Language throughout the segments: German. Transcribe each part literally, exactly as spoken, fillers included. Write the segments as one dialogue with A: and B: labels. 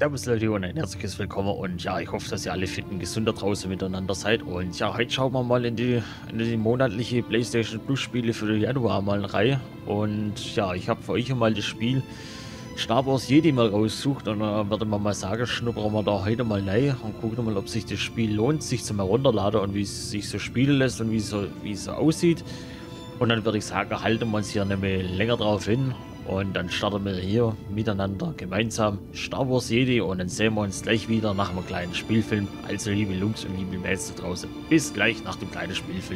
A: Servus Leute und ein herzliches Willkommen und ja, ich hoffe, dass ihr alle fit und gesund da draußen miteinander seid und ja, heute schauen wir mal in die, in die monatliche PlayStation Plus Spiele für den Januar mal rein und ja, ich habe für euch mal das Spiel Star Wars Jedi mal rausgesucht und dann würde man mal sagen, schnuppern wir da heute mal rein und gucken mal, ob sich das Spiel lohnt, sich zum Herunterladen und wie es sich so spielen lässt und wie es so, wie es so aussieht. Und dann würde ich sagen, halten wir uns hier nicht mehr länger drauf hin. Und dann starten wir hier miteinander gemeinsam Star Wars Jedi und dann sehen wir uns gleich wieder nach einem kleinen Spielfilm. Also liebe Jungs und liebe Mädels da draußen, bis gleich nach dem kleinen Spielfilm.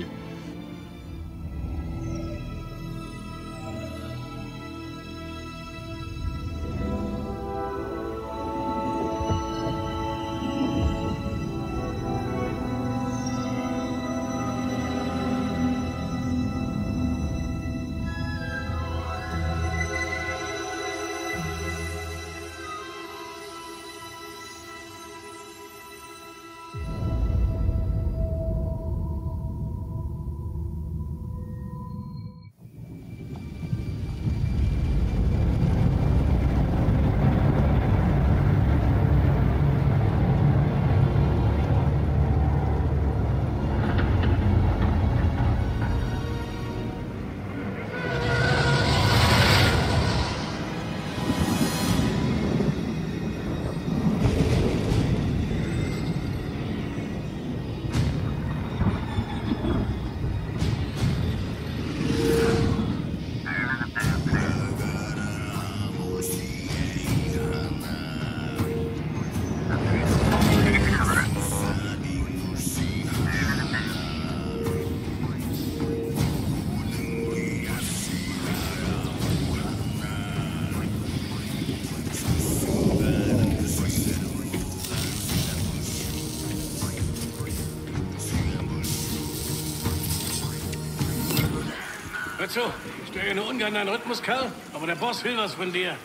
B: Hör zu, ich störe nur ungern deinen Rhythmus, Kerl, aber der Boss will was von dir.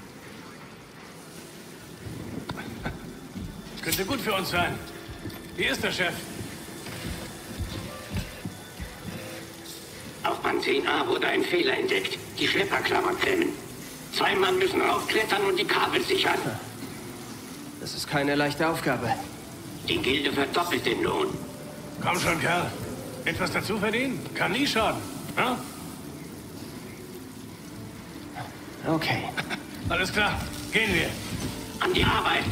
B: Das könnte gut für uns sein. Hier ist der Chef.
C: Auf Band zehn a wurde ein Fehler entdeckt. Die Schlepperklammern klemmen. Zwei Mann müssen raufklettern und die Kabel sichern.
D: Das ist keine leichte Aufgabe.
C: Die Gilde verdoppelt den Lohn.
B: Komm schon, Kerl. Etwas dazu verdienen? Kann nie schaden. Ja?
D: Okay.
B: Alles klar. Gehen wir.
C: An die Arbeit.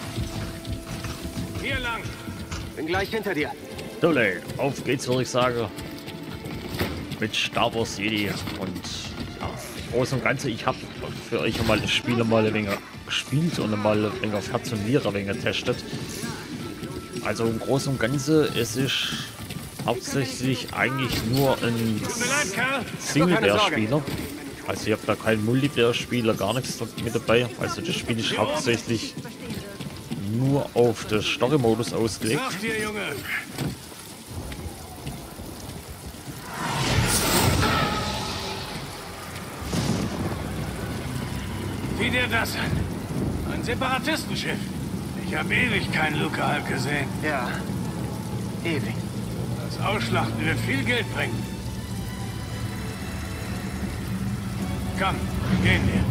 B: Hier lang.
D: Bin gleich hinter dir.
A: So Leute, auf geht's würde ich sagen. Mit Star Wars Jedi und ja, im Großen und Ganzen, ich habe für euch mal das Spiel mal ein wenig gespielt und mal ein wenig auf Herz und Niere ein wenig getestet. Also im Großen und Ganzen, es ist hauptsächlich eigentlich nur ein Singleplayer-Spieler. Also ich habe da keinen Multiplayer-Spieler, gar nichts mit dabei. Also das Spiel ist hauptsächlich nur auf den Story-Modus ausgelegt.
B: Sag dir, Junge. Sieh dir das an. Ein Separatistenschiff. Ich habe ewig keinen Luca-Halb gesehen.
D: Ja, ewig.
B: Das Ausschlachten wird viel Geld bringen. Komm, gehen wir.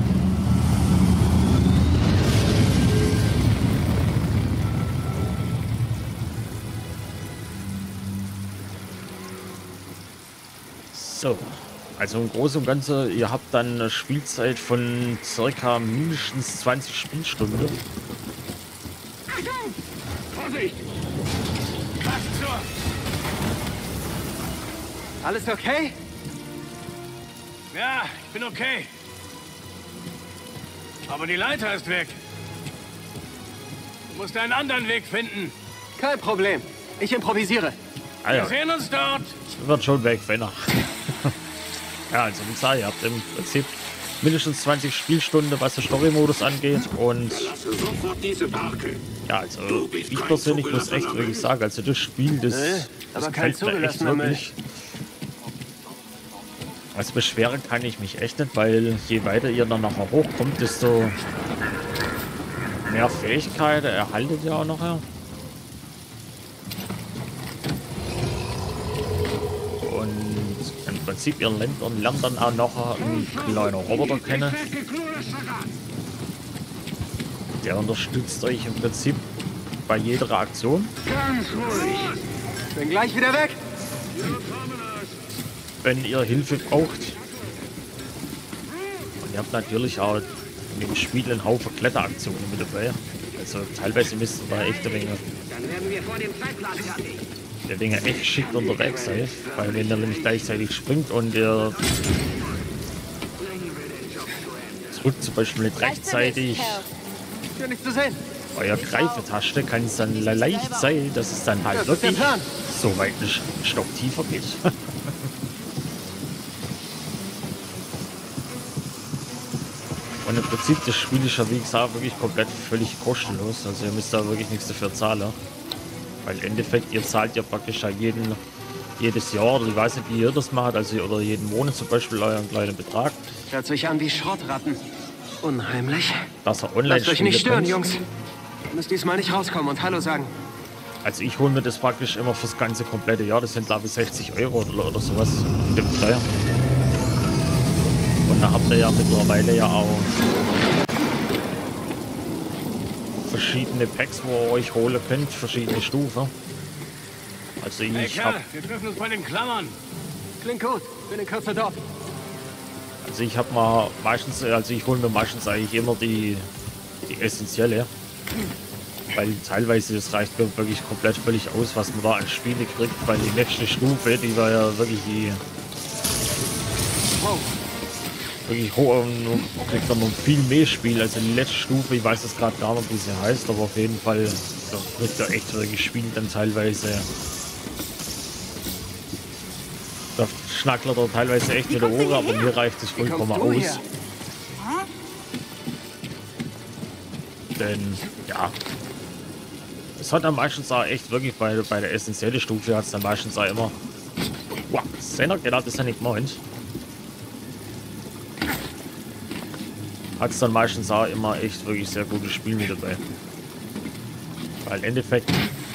A: So, also im Großen und Ganzen, ihr habt dann eine Spielzeit von circa mindestens zwanzig Spielstunden.
B: Vorsicht! Was zur...
D: Alles okay?
B: Ja, ich bin okay. Aber die Leiter ist weg. Du musst einen anderen Weg finden.
D: Kein Problem. Ich improvisiere.
A: Ah
B: Wir
A: ja,
B: sehen uns dort.
A: wird schon weg, wenn er. Ja, also wie gesagt, ihr habt im Prinzip mindestens zwanzig Spielstunden, was den Story-Modus angeht. Und ja, also ich persönlich muss echt wirklich sagen, also das Spiel, das,
D: Nee,
A: das
D: aber kein
A: gefällt mir echt
D: zugelassener
A: wirklich. Also beschweren kann ich mich echt nicht, weil je weiter ihr dann nachher hochkommt, desto mehr Fähigkeiten erhaltet ihr auch nachher. Prinzip, ihr lernt, und lernt dann auch noch einen kleinen Roboter kennen. Der unterstützt euch im Prinzip bei jeder Aktion.
C: Ganz ruhig.
D: Bin gleich wieder weg.
A: Wenn ihr Hilfe braucht. Und ihr habt natürlich auch in dem Spiel einen Haufen Kletteraktionen mit dabei. Also teilweise müsst ihr da echt eine Menge,
C: Dann werden wir vor dem Zeitplan fertig.
A: eine Menge echt schick unterwegs seid. Weil wenn ihr nämlich gleichzeitig springt und ihr drückt zum Beispiel nicht rechtzeitig
D: Schön, dich zu sehen.
A: euer Greifetaste, kann es dann leicht sein, dass es dann halt
D: Das ist der
A: wirklich
D: Plan.
A: so weit einen Stock tiefer geht. Und im Prinzip, das Spiel ist ja wie gesagt wirklich komplett völlig kostenlos. Also ihr müsst da wirklich nichts dafür zahlen. Weil im Endeffekt, ihr zahlt ja praktisch ja jeden, jedes Jahr, oder ich weiß nicht, wie ihr das macht, also oder jeden Monat zum Beispiel euren kleinen Betrag,
D: Hört sich an wie Schrottratten. Unheimlich.
A: dass er online
D: Lasst euch nicht stören,
A: könnt.
D: Jungs. Ihr müsst diesmal nicht rauskommen und Hallo sagen.
A: Also ich hole mir das praktisch immer fürs ganze komplette Jahr. Das sind glaube ich sechzig Euro oder, oder sowas in dem Steuer. Und da habt ihr ja mittlerweile ja auch verschiedene Packs, wo ihr euch holen könnt, verschiedene Stufen. Also
B: Hey
A: ich habe
B: Kerl, wir treffen uns bei den Klammern.
D: Klingt gut. Bin in Kürze dort.
A: also ich habe mal meistens, also ich hole mir meistens eigentlich immer die, die essentielle. Weil teilweise das reicht mir wirklich komplett völlig aus, was man da an Spiele kriegt, weil die nächste Stufe, die war ja wirklich die
D: Wow.
A: wirklich hoch und kriegt dann noch viel mehr Spiel. Also die letzte Stufe, ich weiß es gerade gar nicht, wie sie heißt, aber auf jeden Fall, da kriegt er echt wirklich Spiel dann teilweise. Da schnackelt er teilweise echt mit der Ohren, aber mir reicht es vollkommen
D: kommst du
A: aus.
D: her?
A: Denn, ja, es hat dann meistens auch echt wirklich bei, bei der essentiellen Stufe hat es dann meistens auch immer. Wow, Senner, genau, das ist ja nicht gemeint. Hat es dann meistens auch immer echt wirklich sehr gutes Spiel mit dabei. Weil im Endeffekt,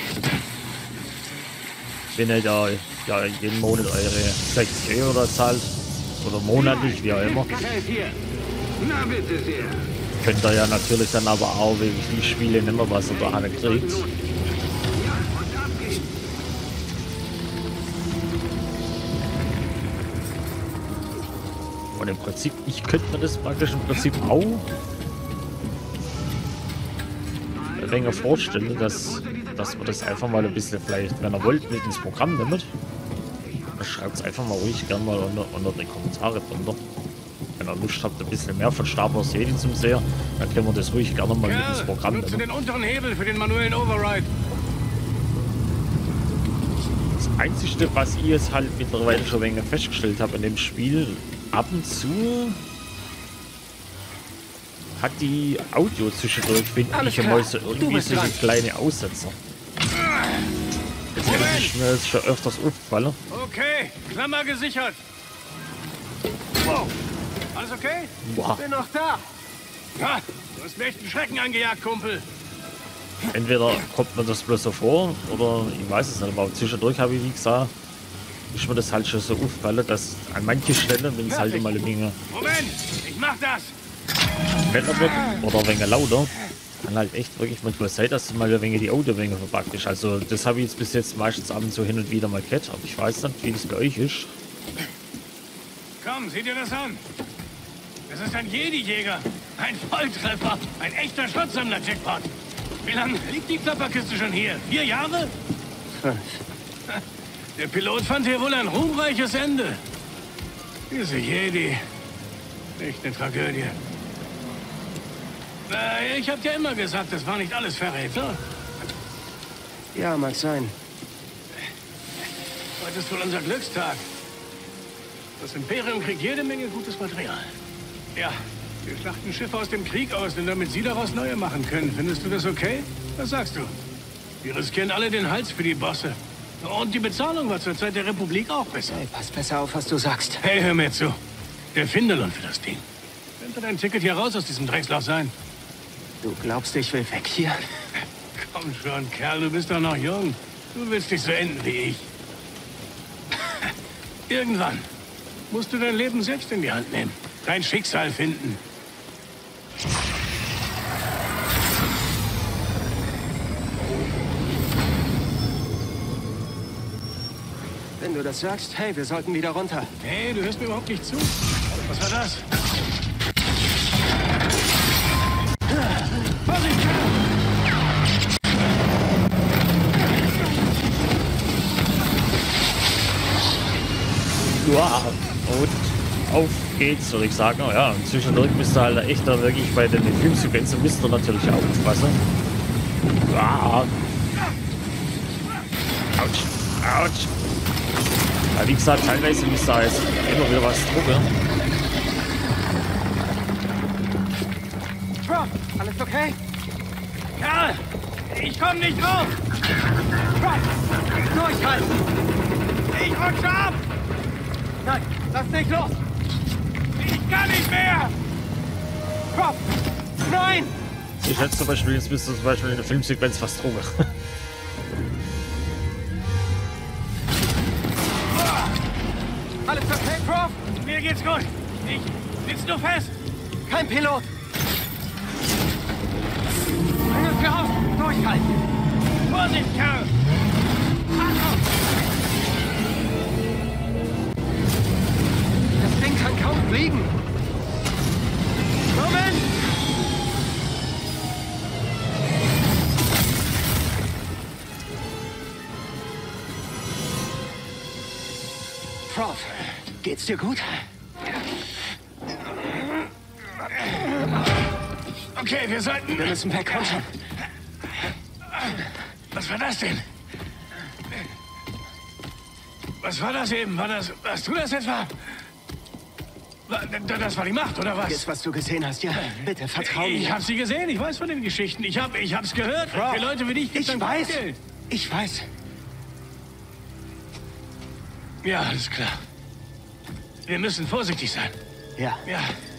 A: wenn ihr da ja jeden Monat eure sechzig Euro da zahlt, oder monatlich, wie auch immer,
C: Gefällt dir? Na bitte sehr.
A: könnt ihr ja natürlich dann aber auch wirklich die Spiele nehmen, was ihr da kriegt.
C: Ja, und ab geht's.
A: Und im Prinzip, ich könnte mir das praktisch im Prinzip auch ein wenig vorstellen, dass, dass wir das einfach mal ein bisschen vielleicht, wenn ihr wollt, mit ins Programm nimmt. Schreibt es einfach mal ruhig gerne mal unter, unter die Kommentare drunter. Wenn ihr Lust habt, ein bisschen mehr von Star Wars Jedi zum sehen, dann können wir das ruhig gerne mal mit ins
B: Kerl,
A: Programm
B: nutze
A: nehmen.
B: den unteren Hebel für den manuellen Override.
A: Das Einzige, was ich jetzt halt mittlerweile schon ein wenig festgestellt habe in dem Spiel, ab und zu hat die Audio zwischendurch, finde
D: Alles
A: ich, immer
D: klar.
A: so
D: Du
A: irgendwie
D: bist
A: so
D: dran.
A: kleine Aussetzer. Jetzt ist mir das schon öfters aufgefallen.
B: Okay, Klammer gesichert. Wow. Alles okay?
A: Boah,
D: Bin noch da.
B: Ha, du hast mir echt einen Schrecken angejagt, Kumpel.
A: entweder kommt mir das bloß so vor, oder ich weiß es nicht, aber zwischendurch habe ich, wie gesagt, ist mir das halt schon so aufgefallen, dass an manchen Stellen, wenn es halt immer eine Menge
B: Moment, ich mach das.
A: schneller wird oder ein wenig lauter, kann halt echt wirklich manchmal sein, dass mal ein wenig die Audio ein wenig verpackt ist. Also das habe ich jetzt bis jetzt meistens ab und zu hin und wieder mal gehört, aber ich weiß nicht, wie das bei euch ist.
B: Komm, sieh dir das an. Das ist ein Jedi-Jäger. Ein Volltreffer. Ein echter Schutzsammler-Jackpot. Wie lange liegt die Klapperkiste schon hier? Vier Jahre?
D: Fünf.
B: Der Pilot fand hier wohl ein ruhmreiches Ende. Diese Jedi. Echt eine Tragödie. Äh, ich hab dir immer gesagt, das war nicht alles Verräter.
D: Ja, mag sein.
B: Heute ist wohl unser Glückstag. Das Imperium kriegt jede Menge gutes Material. Ja, wir schlachten Schiffe aus dem Krieg aus, denn damit sie daraus neue machen können. Findest du das okay? Was sagst du? Wir riskieren alle den Hals für die Bosse. Und die Bezahlung war zur Zeit der Republik auch besser.
D: Hey, pass besser auf, was du sagst.
B: Hey, hör mir zu. Der Findelon für das Ding. Könnte dein Ticket hier raus aus diesem Drecksloch sein?
D: Du glaubst, ich will weg hier?
B: Komm schon, Kerl, du bist doch noch jung. Du willst nicht so enden wie ich. Irgendwann musst du dein Leben selbst in die Hand nehmen. Dein Schicksal finden.
D: Wenn du das sagst, hey, wir sollten wieder runter.
B: Hey, du hörst mir überhaupt nicht zu. Was war das? Vorsicht!
A: Ja, und auf geht's, würde ich sagen. Oh ja, und zwischendurch müsst ihr halt echt da wirklich bei den Filmsequenzen müsst ihr natürlich aufpassen. Ja. Autsch, autsch. Ja, wie gesagt, teilweise müsst ihr jetzt immer wieder was drucken.
D: Prof, alles okay?
B: Karl! Ich komm nicht drauf!
D: Prof, durchhalten!
B: Ich rutsche ab!
D: Nein, lass nicht los!
B: Ich kann nicht mehr!
D: Prof, nein!
A: Ich hätte zum Beispiel, jetzt müsst ihr zum Beispiel in der Filmsequenz was drucken.
D: Alles okay, Prof?
B: Mir geht's gut. Ich sitz nur fest.
D: Kein Pilot! Bring uns hier raus! Durchhalten!
B: Vorsicht, Karl! Achtung!
D: Das Ding kann kaum fliegen! Moment! Prof, geht's dir gut?
B: Okay, wir sollten...
D: Wir müssen weg, komm schon.
B: Was war das denn? Was war das eben? War das... Warst du das etwa? War- Das war die Macht, oder was?
D: Jetzt, was du gesehen hast, ja? Bitte, vertrau mir.
B: Ich hab sie gesehen, ich weiß von den Geschichten. Ich hab, ich hab's gehört.
D: Prof,
B: Für Leute wie dich gibt's
D: ich
B: ein
D: weiß.
B: Geld.
D: Ich weiß.
B: Ja, alles klar. Wir müssen vorsichtig sein.
D: Ja.
B: Ja.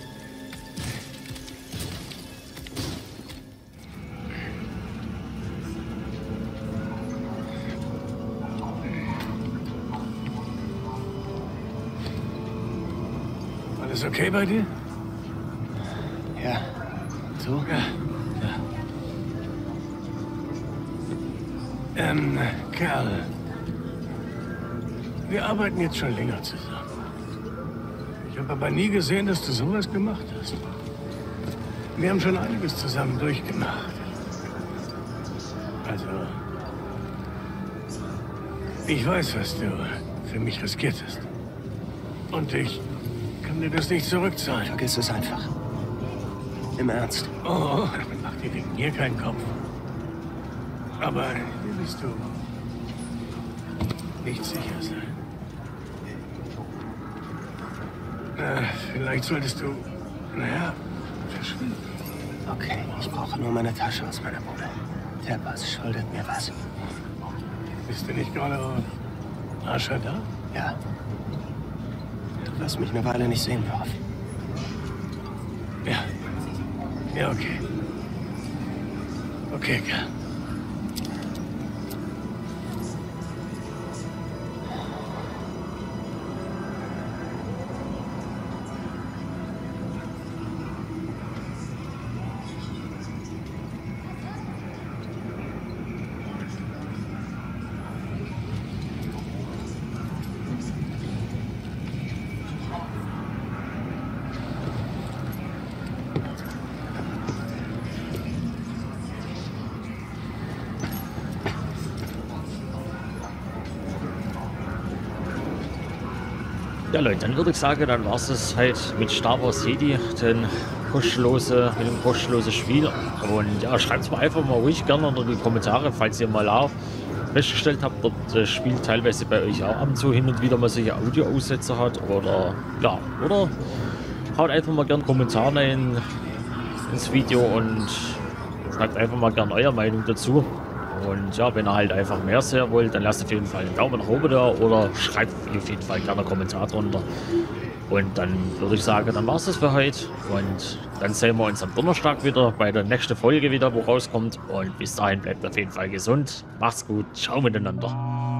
B: Alles okay bei dir?
D: Ja. So?
B: Ja. ja. Ähm, Kerl. Wir arbeiten jetzt schon länger zusammen. Ich habe aber nie gesehen, dass du sowas gemacht hast. Wir haben schon einiges zusammen durchgemacht. Also, ich weiß, was du für mich riskiert hast. Und ich kann dir das nicht zurückzahlen.
D: Vergiss es einfach. Im Ernst.
B: Oh, mach dir wegen mir keinen Kopf. Aber hier bist du nicht sicher sein. Äh, vielleicht solltest du, naja, verschwinden.
D: Okay, ich brauche nur meine Tasche aus meiner Bude. Der Boss schuldet mir was.
B: Bist du nicht gerade auf Ascha da?
D: Ja. Du wirst mich eine Weile nicht sehen, Prof.
B: Ja. Ja, okay. Okay, Kerl.
A: Ja Leute, dann würde ich sagen, dann war es halt mit Star Wars Jedi, den kostenlose, mit dem kostenlosen Spiel. Und ja, schreibt es mir einfach mal ruhig gerne unter die Kommentare, falls ihr mal auch festgestellt habt, dort das Spiel teilweise bei euch auch ab und zu hin und wieder mal solche Audio-Aussetzer hat. Oder ja, oder haut einfach mal gerne Kommentare in, ins Video und schreibt einfach mal gerne eure Meinung dazu. Und ja, wenn ihr halt einfach mehr sehen wollt, dann lasst auf jeden Fall einen Daumen nach oben da oder schreibt auf jeden Fall gerne einen Kommentar drunter. Und dann würde ich sagen, dann war es das für heute. Und dann sehen wir uns am Donnerstag wieder bei der nächsten Folge wieder, wo rauskommt. Und bis dahin bleibt auf jeden Fall gesund. Macht's gut. Ciao miteinander.